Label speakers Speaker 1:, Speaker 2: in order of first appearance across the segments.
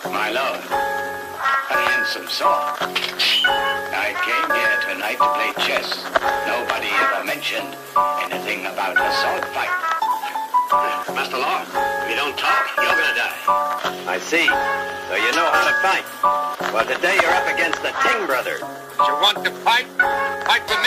Speaker 1: My lord, a handsome sword. I came here tonight to play chess. Nobody ever mentioned anything about a sword fight. Master Law, if you don't talk, you're gonna die.
Speaker 2: I see. So you know how to fight. Well, today you're up against the Ting brothers.
Speaker 1: You want to fight? Fight with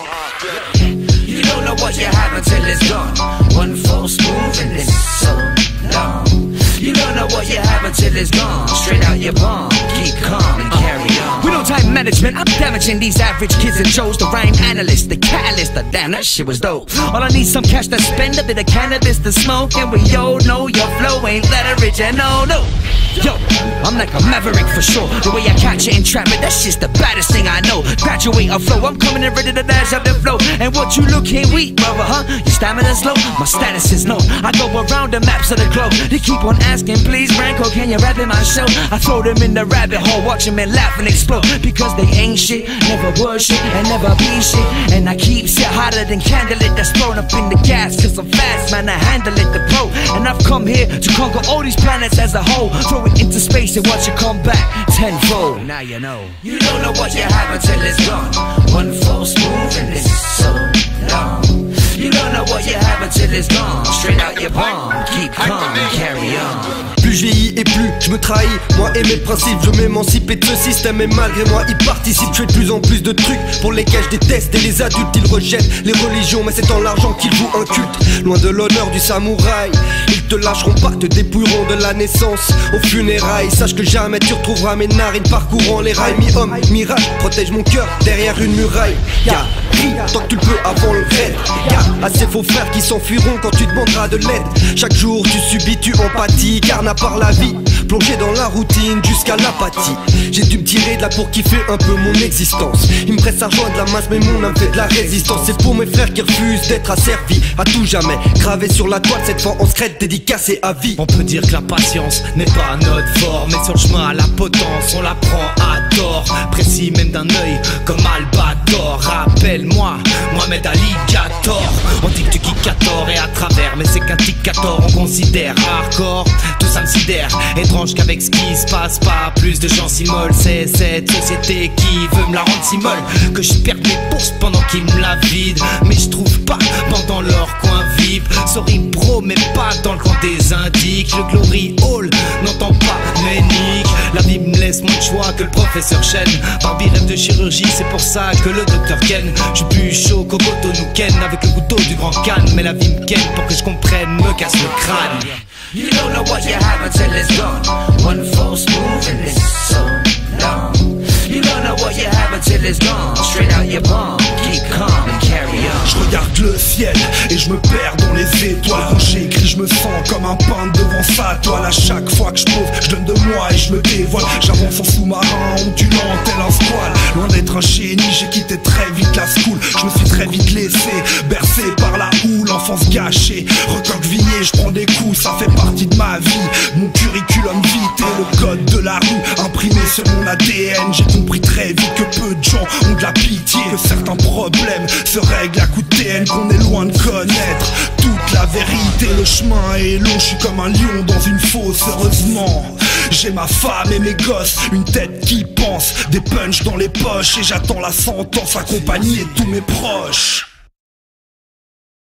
Speaker 1: me.
Speaker 3: You don't know what you have until it's gone. One false move and it's so long. You don't know what you have until it's gone. Straight out your palm, keep calm and carry on. We don't time management, I'm damaging these average kids and Joes. The rhyme analyst, the catalyst, damn that shit was dope. All I need some cash to spend, a bit of cannabis to smoke. And we all know your flow ain't that original, no. Yo, I'm like a maverick for sure. The way I catch it and trap it, that's just the baddest thing I know. Graduate or flow, I'm coming in ready to dash up the flow. And what you looking weak, brother, huh? Your stamina's low, my status is known. I go around the maps of the globe. They keep on asking, please, Branko, can you rap in my show? I throw them in the rabbit hole, watch them and laugh and explode. Because they ain't shit, never was shit, and never be shit. And I keep shit hotter than candlelit that's thrown up in the gas. Cause I'm fast, man, I handle it, the pro. And I've come here to conquer all these planets as a whole. Throw it into space and watch it come back tenfold. Now you know. You don't know what you have until it's gone. One false move and it's so long. You don't know what you have until it's gone. Straight out your palm, keep calm and carry on.
Speaker 4: Plus je vieillis et plus je me trahis. Moi et mes principes, je m'émancipe de ce système. Et malgré moi, il participe. Je fais de plus en plus de trucs pour lesquels je déteste. Et les adultes, ils rejettent les religions. Mais c'est en l'argent qu'ils jouent un culte. Loin de l'honneur du samouraï. Ils te lâcheront pas, te dépouilleront de la naissance aux funérailles. Sache que jamais tu retrouveras mes narines parcourant les rails. Mi-homme, mirage, protège mon cœur derrière une muraille. Y'a crie tant que tu le peux avant le raid. Y'a assez faux frères qui s'enfuiront quand tu demanderas de l'aide. Chaque jour tu subis, tu empathies. Car n'a par la vie, plongé dans la routine jusqu'à l'apathie. J'ai dû me tirer de là pour kiffer un peu mon existence. Il me reste à rejoindre la masse mais mon âme fait de la résistance. C'est pour mes frères qui refusent d'être asservis à tout jamais. Gravé sur la toile cette fois en secret dédicacé à vie.
Speaker 5: On peut dire que la patience n'est pas notre fort, mais sur le chemin à la potence on la prend à tort. Précis même d'un œil comme Albator. Rappelle-moi, Mohamed Alligator. On dit que tu kicks à tort et à travers, mais c'est qu'un tic à tort on considère hardcore. Tout ça me sidère, étrange qu'avec ce qui se passe pas plus de gens s'immolent. C'est cette société qui veut me la rendre si molle que je perds mes bourses pendant qu'ils me la vident. Mais je trouve pas pendant leur coin VIP. Sorry bro mais pas dans le camp des indiques. Le glory hall n'entend pas mais nique. La vie me laisse moins de choix que le professeur Chen. Barbie rêve de chirurgie, c'est pour ça que le docteur Ken. Je suis plus chaud qu'au Goto nous ken avec le couteau du grand Khan. Mais la vie me ken pour que je comprenne, me casse le crâne.
Speaker 3: You don't know what you have until it's gone. One false move and it's so long. You don't know what you have until it's gone. Straight out your palm, keep calm and carry on.
Speaker 6: Je regarde le ciel et je me perds dans les étoiles. Quand j'écris, je me sens comme un peintre devant sa toile. À chaque fois que je pose, je donne de moi et je me dévoile. J'avance en sous-marin, ondulant tel un squale. Loin d'être un chéni, j'ai quitté très vite la school. Je me suis très vite laissé bercé par la houle, enfance gâchée. Recroquevillé, je prends des coups, ça fait partie de ma vie. Mon curriculum vitae, le code de la rue imprimé sur mon ADN. J'ai compris très vite que peu de gens ont de la pitié, que certains problèmes se règlent à coup de TN, qu'on est loin de connaître toute la vérité. Le chemin est long, je suis comme un lion dans une fosse. Heureusement, j'ai ma femme et mes gosses, une tête qui pense, des punchs dans les poches. Et j'attends la sentence accompagnée de tous mes proches.